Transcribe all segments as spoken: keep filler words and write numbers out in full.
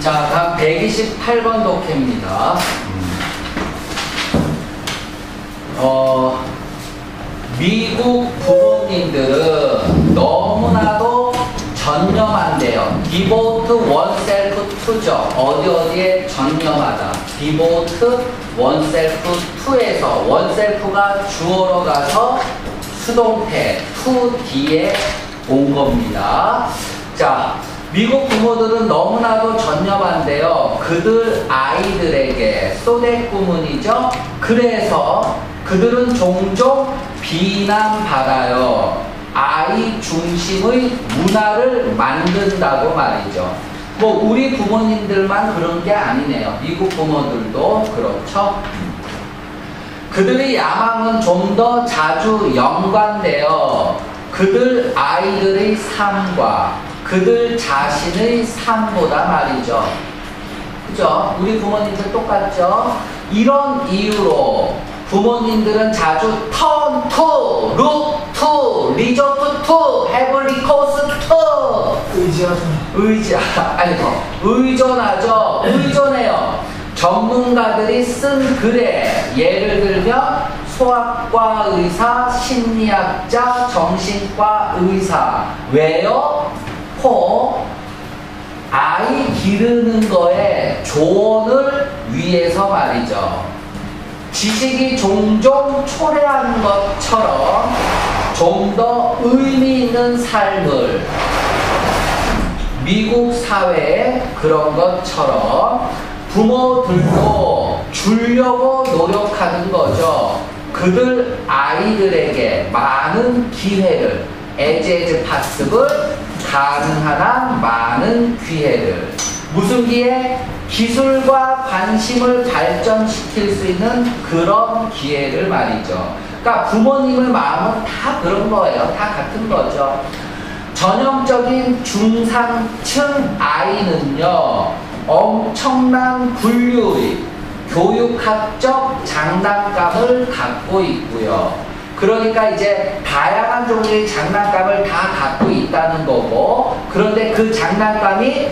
자, 다음 백이십팔 번 독해입니다. 어, 미국 부모님들은 너무나도 전념한대요. devote oneself to죠. 어디 어디에 전념하다. devote oneself to에서 oneself가 주어로 가서 수동태 to 뒤에 온 겁니다. 자, 미국 부모들은 너무나도 전념한데요. 그들 아이들에게 소대 구문이죠. 그래서 그들은 종종 비난받아요. 아이 중심의 문화를 만든다고 말이죠. 뭐 우리 부모님들만 그런 게 아니네요. 미국 부모들도 그렇죠. 그들의 야망은 좀 더 자주 연관되어 그들 아이들의 삶과 그들 자신의 삶보다 말이죠. 그죠? 우리 부모님들 똑같죠? 이런 이유로 부모님들은 자주 turn to, look to, resort to, have recourse to 의지하죠. 의지, 아니, 의존하죠. 의존해요. 전문가들이 쓴 글에 예를 들면 소아과 의사, 심리학자, 정신과 의사. 왜요? 코 아이 기르는 거에 조언을 위해서 말이죠. 지식이 종종 초래한 것처럼 좀 더 의미 있는 삶을 미국 사회에 그런 것처럼 부모들도 주려고 노력하는 거죠. 그들 아이들에게 많은 기회를 에즈에즈 파습을 가능한 한 많은 기회를 무슨 기회? 기술과 관심을 발전시킬 수 있는 그런 기회를 말이죠. 그러니까 부모님의 마음은 다 그런 거예요. 다 같은 거죠. 전형적인 중상층 아이는요, 엄청난 분류의 교육학적 장난감을 갖고 있고요. 그러니까 이제 다양한 종류의 장난감을 다 갖고 있다는 거고, 그런데 그 장난감이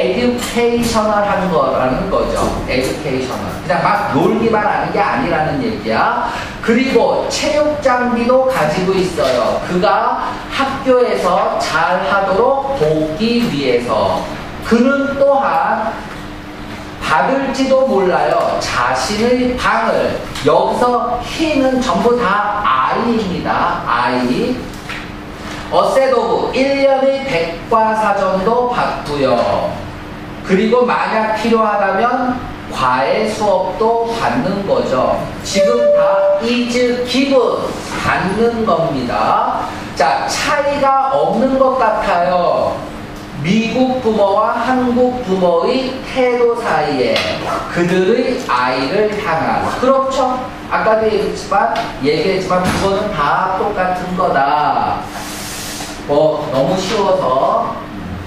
에듀케이셔널한 거라는 거죠. 에듀케이셔널. 그냥 막 놀기만 하는 게 아니라는 얘기야. 그리고 체육 장비도 가지고 있어요. 그가 학교에서 잘 하도록 돕기 위해서. 그는 또한 받을지도 몰라요. 자신의 방을. 여기서 히는 전부 다 아이입니다. 아이. 어셋오브 일 년의 백과사전도 받고요. 그리고 만약 필요하다면 과외 수업도 받는 거죠. 지금 다 is given 받는 겁니다. 자, 차이가 없는 것 같아요. 미국 부모와 한국 부모의 태도 사이에 그들의 아이를 향한. 그렇죠? 아까도 얘기했지만, 얘기했지만 그거는 다 똑같은 거다. 뭐 너무 쉬워서.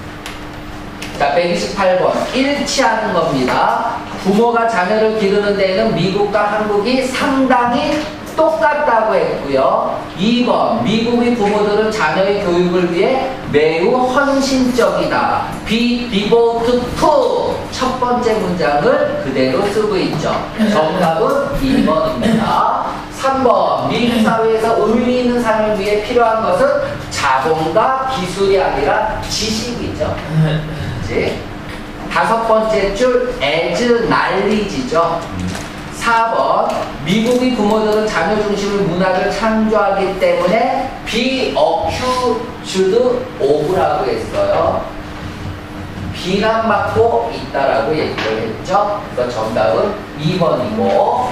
자, 백이십팔 번 일치하는 겁니다. 부모가 자녀를 기르는 데에는 미국과 한국이 상당히 똑같다고 했고요. 이 번 미국의 부모들은 자녀의 교육을 위해 매우 헌신적이다. be devoted to 첫 번째 문장을 그대로 쓰고 있죠. 정답은 이 번입니다. 삼 번 미국 사회에서 의미 있는 삶을 위해 필요한 것은 자본과 기술이 아니라 지식이죠. 그치? 다섯 번째 줄 as knowledge죠. 사 번 미국의 부모들은 자녀 중심의 문화를 창조하기 때문에 be accused of라고 했어요. 비난받고 있다라고 얘기를 했죠. 그래서 정답은 이 번이고,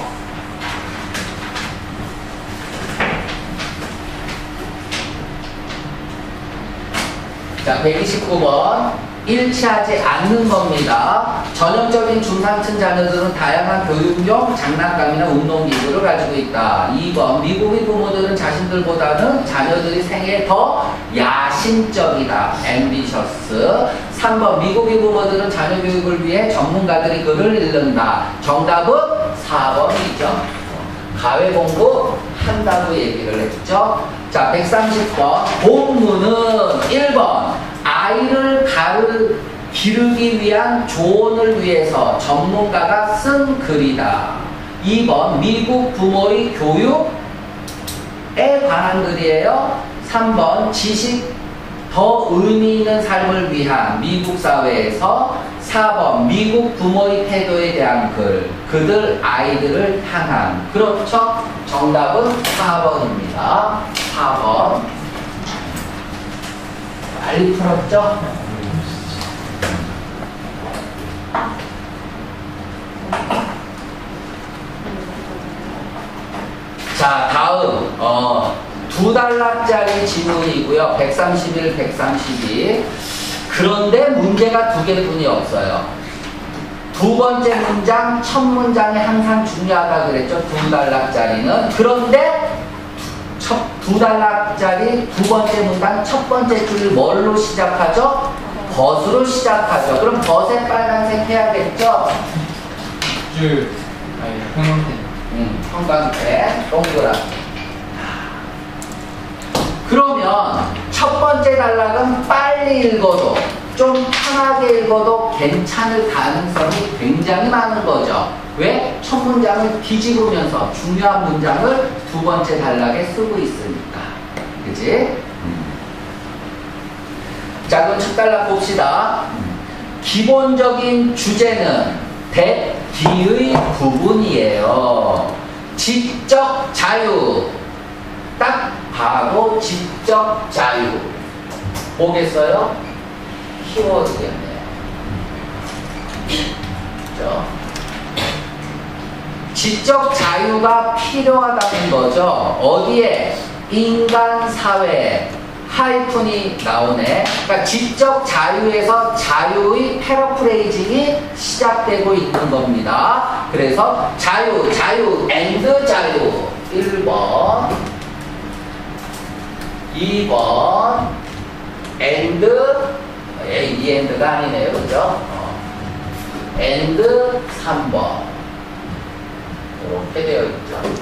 자, 백이십구 번 일치하지 않는 겁니다. 전형적인 중상층 자녀들은 다양한 교육용 장난감이나 운동기구를 가지고 있다. 이 번 미국의 부모들은 자신들보다는 자녀들의 생애에 더 야심적이다. ambitious. 삼 번 미국의 부모들은 자녀 교육을 위해 전문가들이 글을 읽는다. 정답은 사 번이죠. 가외 공부 한다고 얘기를 했죠. 자, 백삼십 번 본문은 일 번 아이를 가르, 기르기 위한 조언을 위해서 전문가가 쓴 글이다. 이 번 미국 부모의 교육에 관한 글이에요. 삼 번 지식 더 의미 있는 삶을 위한 미국 사회에서. 사 번 미국 부모의 태도에 대한 글. 그들 아이들을 향한. 그렇죠? 정답은 사 번입니다. 사 번. 빨리 풀었죠? 자, 다음 어, 두 달러짜리 지문이고요. 백삼십일, 백삼십이. 그런데 문제가 두 개뿐이 없어요. 두 번째 문장, 첫 문장이 항상 중요하다 그랬죠. 두 달러짜리는. 그런데 첫, 두 달러짜리 두 번째 문장, 첫 번째 줄을 뭘로 시작하죠? 벗으로 시작하죠. 그럼 벗에 빨간색 해야겠죠? 줄, 아니, 형광펜. 음, 형광펜, 동그랗게. 그러면 첫 번째 단락은 빨리 읽어도 좀 편하게 읽어도 괜찮을 가능성이 굉장히 많은 거죠. 왜? 첫 문장을 뒤집으면서 중요한 문장을 두 번째 단락에 쓰고 있으니까. 그치? 음. 자, 그럼 첫 단락 봅시다. 기본적인 주제는 대, 뒤의 부분이에요. 지적 자유. 딱 봐도 지적 자유. 보겠어요? 키워드겠네요. 그렇죠? 지적 자유가 필요하다는 거죠. 어디에? 인간 사회에. 하이픈이 나오네. 그러니까 지적 자유에서 자유의 패러프레이징이 시작되고 있는 겁니다. 그래서 자유, 자유, and 자유. 일 번, 이 번, and, 예, 이 and가 아니네요. 그죠? 어. and 삼 번. 이렇게 되어 있죠.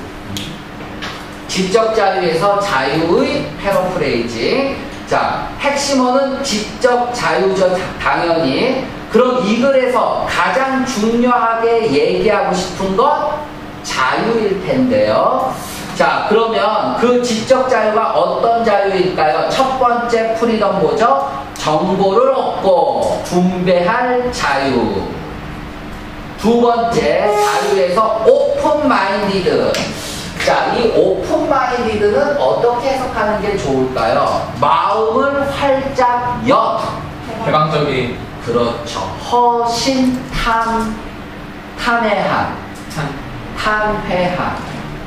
지적 자유에서 자유의 패러프레이징. 자, 핵심어는 지적 자유죠. 당연히. 그럼 이 글에서 가장 중요하게 얘기하고 싶은 건 자유일 텐데요. 자, 그러면 그 지적 자유가 어떤 자유일까요? 첫 번째 프리덤 뭐죠? 정보를 얻고 분배할 자유. 두 번째 자유에서 오픈 마인디드. 자, 이 오픈 마인디드는 어떻게 해석하는 게 좋을까요? 마음을 활짝 연. 개방적인. 그렇죠. 허심탄, 탄회한. 찬. 탄회한.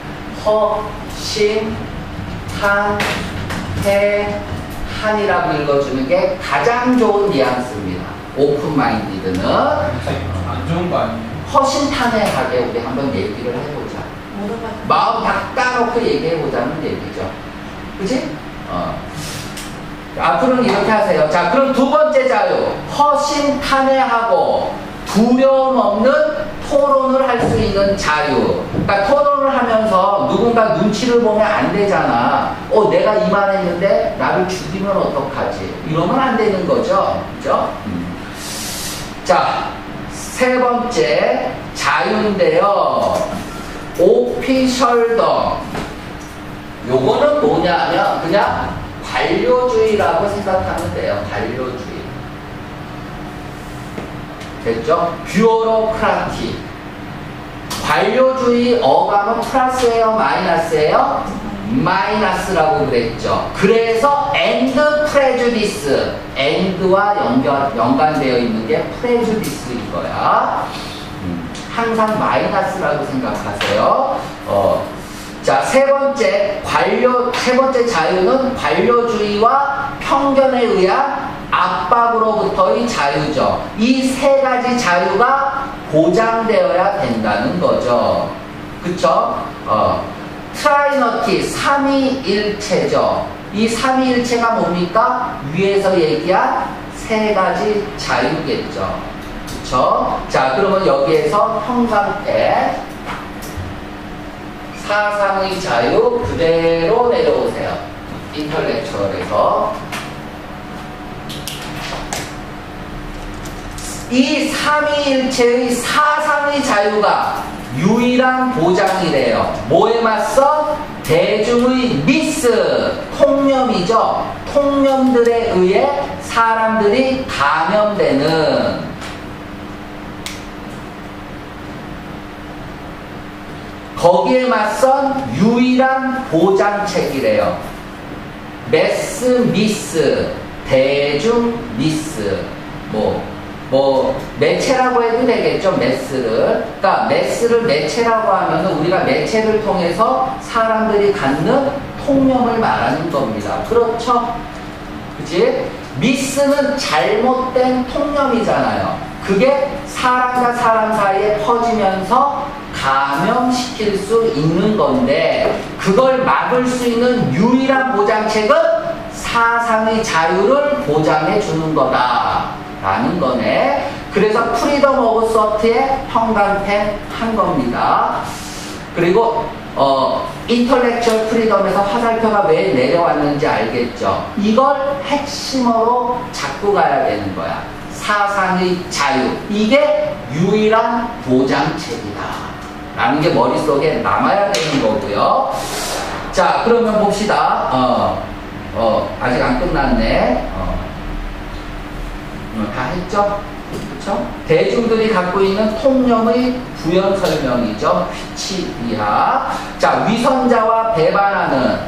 허심탄회한이라고 읽어주는 게 가장 좋은 뉘앙스입니다. 오픈 마인디드는. 안 좋은 거 아니에요? 허심탄회하게 우리 한번 얘기를 해보자. 마음 다 까놓고 얘기해보자는 얘기죠. 그치? 어. 앞으로는 이렇게 하세요. 자, 그럼 두 번째 자유. 허심탄회하고 두려움 없는 토론을 할 수 있는 자유. 그러니까 토론을 하면서 누군가 눈치를 보면 안 되잖아. 어, 내가 이만했는데 나를 죽이면 어떡하지? 이러면 안 되는 거죠. 그죠? 음. 자, 세 번째 자유인데요. 오피셜덤. 요거는 뭐냐면 그냥 관료주의라고 생각하면 돼요. 관료주의. 됐죠? 뷰로크라티. 관료주의 어감은 플러스예요? 마이너스예요? 마이너스라고 그랬죠. 그래서 and prejudice. and와 연결, 연관되어 있는 게 prejudice인 거야. 음, 항상 마이너스라고 생각하세요. 어. 자, 세 번째 관료, 세 번째 자유는 관료주의와 편견에 의한 압박으로부터의 자유죠. 이 세 가지 자유가 보장되어야 된다는 거죠. 그쵸? 어. 트라이너티, 삼위일체죠. 이 삼위일체가 뭡니까? 위에서 얘기한 세 가지 자유겠죠. 그쵸? 자, 그러면 여기에서 형상태 사상의 자유 그대로 내려오세요. 인텔렉츄얼에서 이 삼위일체의 사상의 자유가 유일한 보장이래요. 뭐에 맞서? 대중의 미스, 통념이죠. 통념들에 의해 사람들이 감염되는, 거기에 맞선 유일한 보장책이래요. 매스 미스, 대중 미스, 뭐, 뭐, 매체라고 해도 되겠죠, 매스를. 그러니까, 매스를 매체라고 하면 우리가 매체를 통해서 사람들이 갖는 통념을 말하는 겁니다. 그렇죠? 그치? 미스는 잘못된 통념이잖아요. 그게 사람과 사람 사이에 퍼지면서 감염시킬 수 있는 건데, 그걸 막을 수 있는 유일한 보장책은 사상의 자유를 보장해 주는 거다 라는 거네. 그래서 프리덤 오브 서트에 평강펜 한 겁니다. 그리고 어, 인터렉츄얼 프리덤에서 화살표가 왜 내려왔는지 알겠죠? 이걸 핵심으로 잡고 가야 되는 거야. 사상의 자유, 이게 유일한 보장책이다 라는 게 머릿속에 남아야 되는 거고요. 자, 그러면 봅시다. 어, 어, 아직 안 끝났네. 어. 어, 다 했죠? 그렇죠? 대중들이 갖고 있는 통념의 부연 설명이죠. 휘치비하. 자, 위선자와 배반하는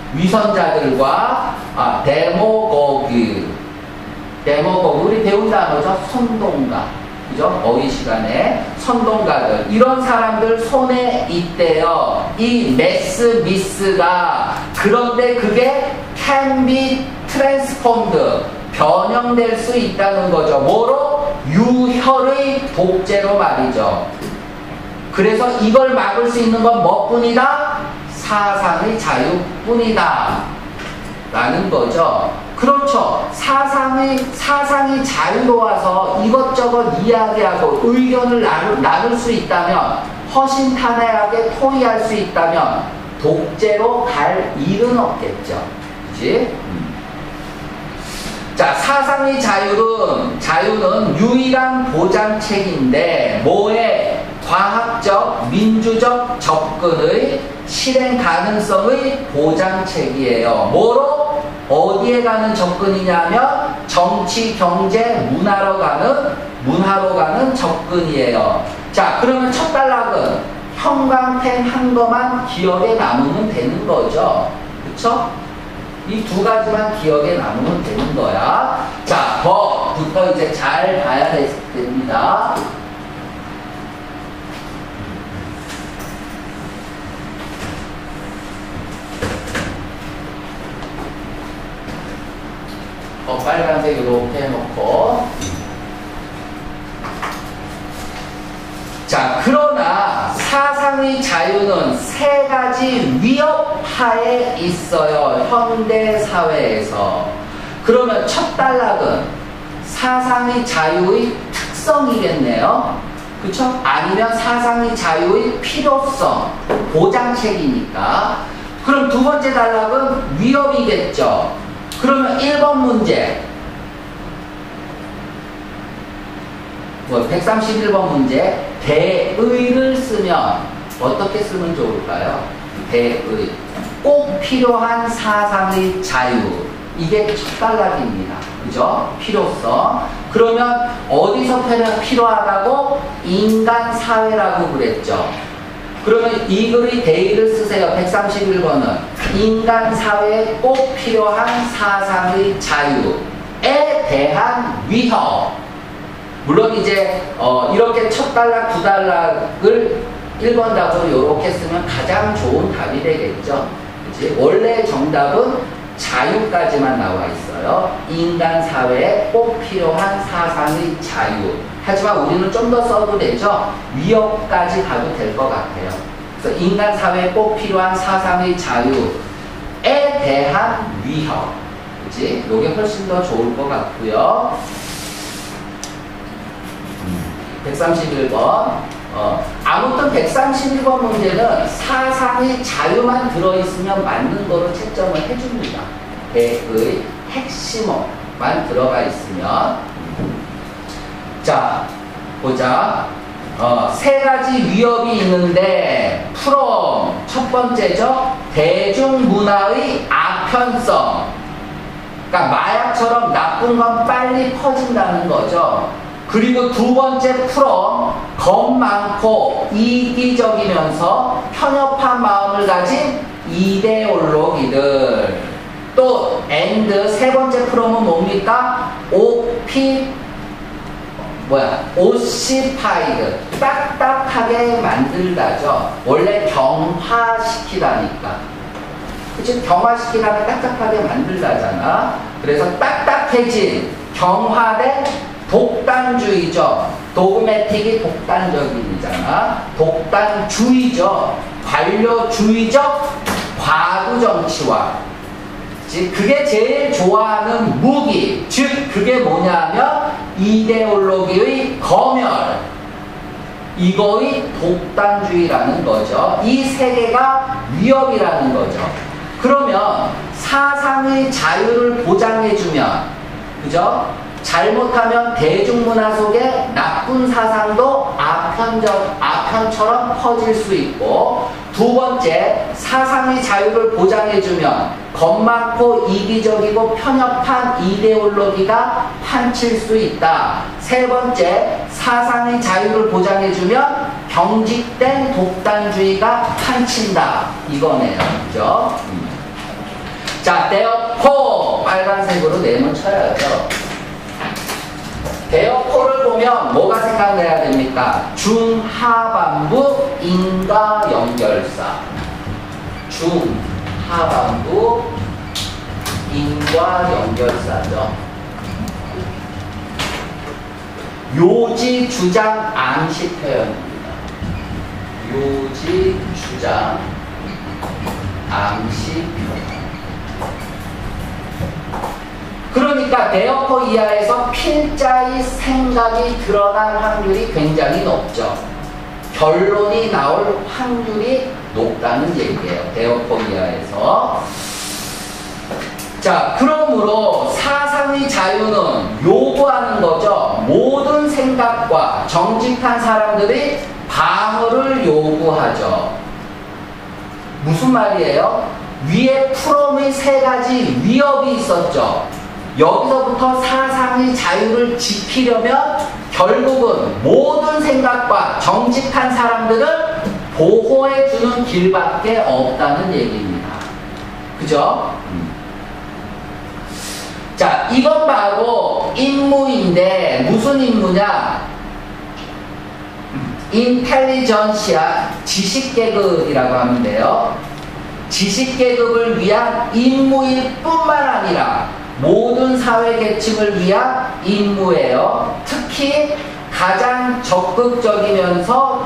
위선자들과 아, 데모고그. 데모고그, 우리 배운 단어죠. 선동가. 그죠? 어휘 시간에 선동가들, 이런 사람들 손에 있대요. 이 매스 미스가. 그런데 그게 can be transformed, 변형될 수 있다는 거죠. 뭐로? 유혈의 독재로 말이죠. 그래서 이걸 막을 수 있는 건 뭐뿐이다? 사상의 자유뿐이다 라는 거죠. 그렇죠. 사상의, 사상이 자유로워서 이것저것 이야기하고 의견을 나눌, 나눌 수 있다면, 허심탄회하게 토의할 수 있다면 독재로 갈 일은 없겠죠. 그치? 음. 자, 사상의 자유는, 자유는 유일한 보장책인데, 뭐에? 과학적, 민주적 접근의 실행 가능성의 보장책이에요. 뭐로? 어디에 가는 접근이냐면 정치, 경제, 문화로 가는, 문화로 가는 접근이에요. 자, 그러면 첫 단락은 형광펜 한 거만 기억에 남으면 되는 거죠. 그쵸? 이 두 가지만 기억에 남으면 되는 거야. 자, 더부터 이제 잘 봐야 됩니다. 어, 빨간색 이렇게 해놓고. 자, 그러나 사상의 자유는 세 가지 위협하에 있어요. 현대 사회에서. 그러면 첫 단락은 사상의 자유의 특성이겠네요. 그쵸? 아니면 사상의 자유의 필요성, 보장책이니까. 그럼 두 번째 단락은 위협이겠죠. 그러면 일 번 문제, 뭐 백삼십일 번 문제, 대의를 쓰면 어떻게 쓰면 좋을까요? 대의, 꼭 필요한 사상의 자유, 이게 첫 단락입니다. 그죠? 필요성. 그러면 어디서 필요하다고? 인간 사회라고 그랬죠. 그러면 이 글의 대의를 쓰세요. 백삼십일 번은 인간 사회에 꼭 필요한 사상의 자유에 대한 위협. 물론 이제 어 이렇게 첫 단락, 두 단락을 일 번 답으로 이렇게 쓰면 가장 좋은 답이 되겠죠. 그치? 원래 정답은 자유까지만 나와 있어요. 인간 사회에 꼭 필요한 사상의 자유. 하지만 우리는 좀 더 써도 되죠. 위협까지 가도 될 것 같아요. 그래서 인간 사회에 꼭 필요한 사상의 자유에 대한 위협. 그치? 이게 훨씬 더 좋을 것 같고요. 백삼십일 번. 어, 아무튼 백삼십일 번 문제는 사상의 자유만 들어있으면 맞는 거로 채점을 해줍니다. 대의 핵심어만 들어가 있으면. 자, 보자. 어, 세 가지 위협이 있는데, 프롬, 첫 번째죠. 대중문화의 아편성. 그러니까 마약처럼 나쁜 건 빨리 퍼진다는 거죠. 그리고 두 번째 프롬, 겁 많고 이기적이면서 편협한 마음을 가진 이데올로기들. 또 엔드 세 번째 프롬은 뭡니까? 오피 뭐야? 오시파이드. 딱딱하게 만들다죠. 원래 경화시키다니까. 그치? 경화시키다는 딱딱하게 만들다잖아. 그래서 딱딱해진 경화된 독단주의죠. 도그매틱이 독단적인이잖아. 독단주의죠. 관료주의적 과부정치와. 그게 제일 좋아하는 무기, 즉 그게 뭐냐면 이데올로기의 검열, 이거의 독단주의라는 거죠. 이 세 개가 위협이라는 거죠. 그러면 사상의 자유를 보장해주면, 그죠? 잘못하면 대중문화 속에 나쁜 사상도 아편적, 아편처럼 퍼질 수 있고, 두 번째, 사상의 자유를 보장해주면 겁 많고 이기적이고 편협한 이데올로기가 판칠 수 있다. 세 번째, 사상의 자유를 보장해주면 경직된 독단주의가 판친다. 이거네요. 그죠? 음. 자, 대어포 빨간색으로 네모 쳐야죠. 대어포를 보면 뭐가 생각나야 됩니까? 중하반부 인과 연결사. 중하반부 인과 연결사죠. 요지 주장 암시 표현입니다. 요지 주장 암시 표현. 그러니까 대어포 이하에서 필자의 생각이 드러날 확률이 굉장히 높죠. 결론이 나올 확률이 높다는 얘기예요. 대어포 이하에서. 자, 그러므로 사상의 자유는 요구하는 거죠. 모든 생각과 정직한 사람들이 방어를 요구하죠. 무슨 말이에요? 위에 프롬의 세 가지 위협이 있었죠. 여기서부터 사상의 자유를 지키려면 결국은 모든 생각과 정직한 사람들을 보호해주는 길밖에 없다는 얘기입니다. 그죠? 음. 자, 이건 바로 임무인데 무슨 임무냐? 인텔리전시아 지식계급이라고 하면 돼요. 지식계급을 위한 임무일 뿐만 아니라 모든 사회계층을 위한 임무예요. 특히 가장 적극적이면서